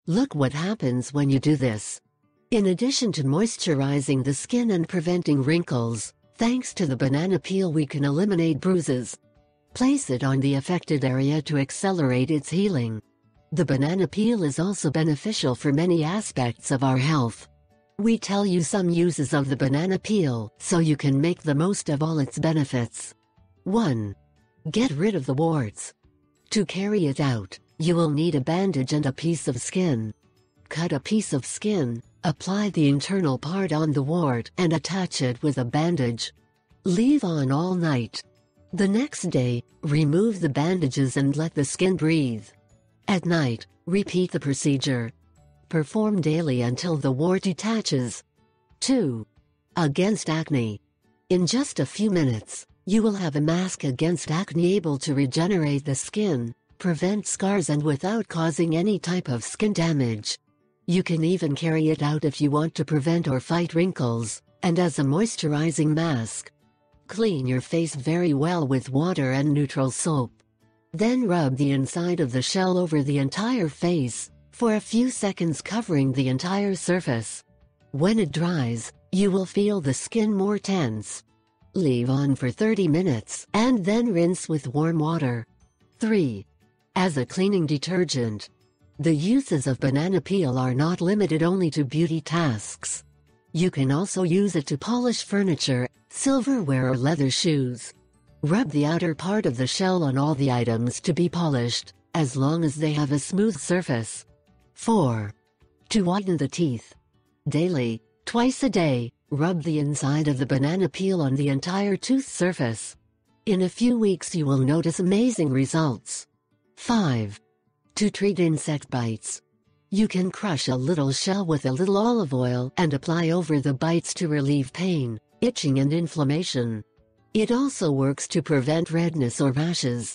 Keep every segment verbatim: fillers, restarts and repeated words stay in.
Look what happens when you do this. In addition to moisturizing the skin and preventing wrinkles, thanks to the banana peel we can eliminate bruises. Place it on the affected area to accelerate its healing. The banana peel is also beneficial for many aspects of our health. We tell you some uses of the banana peel so you can make the most of all its benefits. one. Get rid of the warts. To carry it out, you will need a bandage and a piece of skin. Cut a piece of skin, apply the internal part on the wart and attach it with a bandage. Leave on all night. The next day, remove the bandages and let the skin breathe. At night, repeat the procedure. Perform daily until the wart detaches. two. Against acne. In just a few minutes, you will have a mask against acne able to regenerate the skin, prevent scars and without causing any type of skin damage. You can even carry it out if you want to prevent or fight wrinkles, and as a moisturizing mask. Clean your face very well with water and neutral soap. Then rub the inside of the shell over the entire face, for a few seconds covering the entire surface. When it dries, you will feel the skin more tense. Leave on for thirty minutes and then rinse with warm water. three. As a cleaning detergent. The uses of banana peel are not limited only to beauty tasks. You can also use it to polish furniture, silverware or leather shoes. Rub the outer part of the shell on all the items to be polished, as long as they have a smooth surface. four. To whiten the teeth. Daily, twice a day, rub the inside of the banana peel on the entire tooth surface. In a few weeks you will notice amazing results. five. To treat insect bites. You can crush a little shell with a little olive oil and apply over the bites to relieve pain, itching and inflammation. It also works to prevent redness or rashes.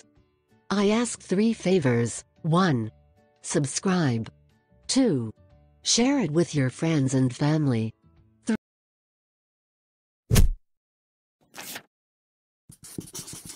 I ask three favors. one. Subscribe. two. Share it with your friends and family. three.